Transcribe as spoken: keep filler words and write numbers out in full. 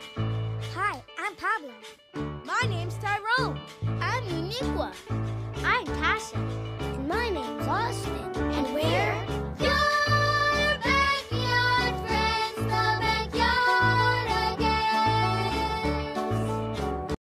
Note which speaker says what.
Speaker 1: Hi, I'm Pablo.
Speaker 2: My name's Tyrone.
Speaker 3: I'm Uniqua.
Speaker 1: I'm Tasha.